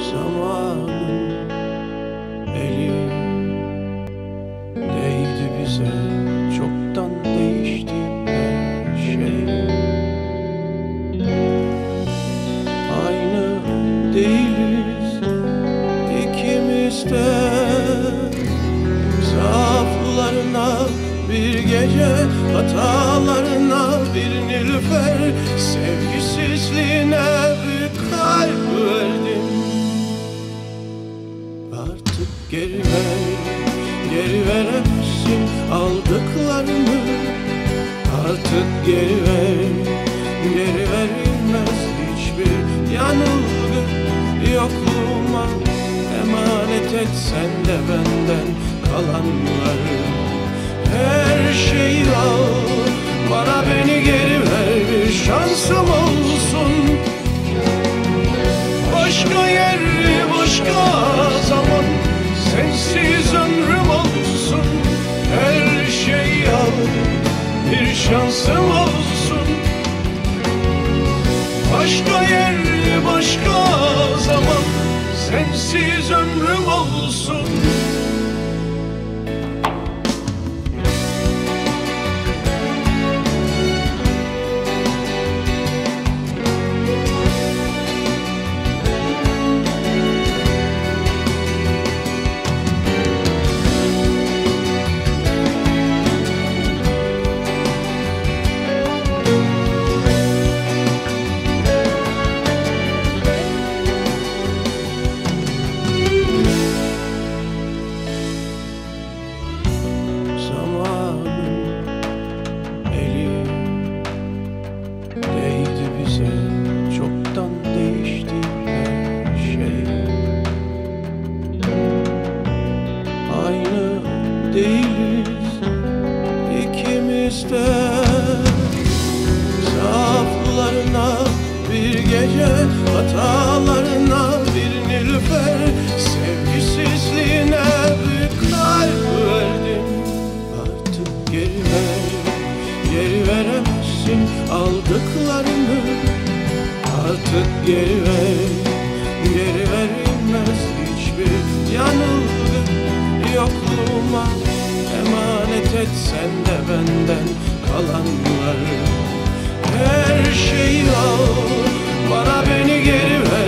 Zamanın eli değdi bize, çoktan değişti her şey. Aynı değiliz ikimiz de. Zaaflarına bir gece, hatalarına bir nilüfer, sevgisizliğine bir kalp verdim. Artık geri veremezsin aldıklarımı. Artık geri verilmez hiçbir yanılgı. Yokluğuma emanet et sen de benden kalanları. Her şeyi al, bana beni geri ver, bir şansım olsun. Başka yer, başka zaman, sensiz ömrüm olsun. Her şeyi al, bir şansım olsun. Başka yer, başka zaman, sensiz ömrüm olsun. Çoktan değişti her şey. Aynı değiliz ikimiz de. Zaaflarına bir gece, hatalarına bir nilüfer, sevgisizliğine bir kalp verdim. Artık geri veremezsin aldıklarını. Artık geri verilmez hiçbir yanılgı. Yokluğuma emanet et sen de benden kalanları. Her şeyi al, bana beni geri ver,